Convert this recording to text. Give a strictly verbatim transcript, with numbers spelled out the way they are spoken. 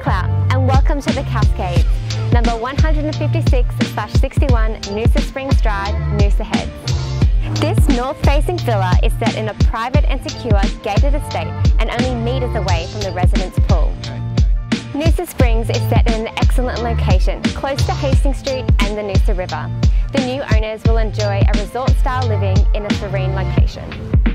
Clout and welcome to the Cascades, number one fifty-six sixty-one Noosa Springs Drive, Noosa Heads. This north-facing villa is set in a private and secure gated estate and only metres away from the residence pool. Noosa Springs is set in an excellent location, close to Hastings Street and the Noosa River. The new owners will enjoy a resort-style living in a serene location.